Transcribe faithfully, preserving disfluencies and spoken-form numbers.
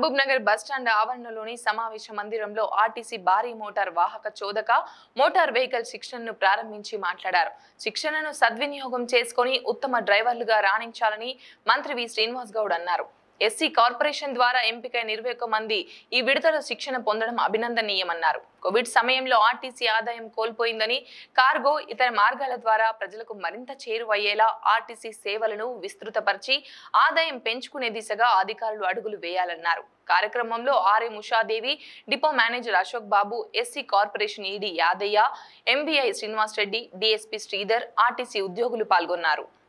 Mahabub Nagar bus stand ఆవరణలోని సమావేశ మందిరంలో RTC భారీ మోటార్ వాహక చోదక మోటార్ వెహికల్ శిక్షణను ప్రారంభించి మాట్లాడారు. శిక్షణను సద్వినియోగం చేసుకుని ఉత్తమ డ్రైవర్లుగా రాణించాలని మంత్రి వి శ్రీనివాస్ గౌడ్ అన్నారు. ఎస్సీ కార్పొరేషన్ ద్వారా ఎంపికైన ఇరవై ఒక్క మంది ఈ విడతలో శిక్షణ పొందడం అభినందనీయమన్నారు. కోవిడ్ సమయంలో ఆర్టీసీ ఆదాయం కోల్పోయిందని, కార్గో ఇతర మార్గాల ద్వారా ప్రజలకు మరింత చేరువయ్యేలా ఆర్టీసీ సేవలను విస్తృతపరిచి ఆదాయం పెంచుకునే దిశగా అధికారులు అడుగులు వేయాలన్నారు. కార్యక్రమంలో RA Ushadevi, depot manager Ashok Babu, SC corporation ED Yadaiah, MBI Srinivas Reddy, DSP Sridhar, RTC ఉద్యోగులు పాల్గొన్నారు.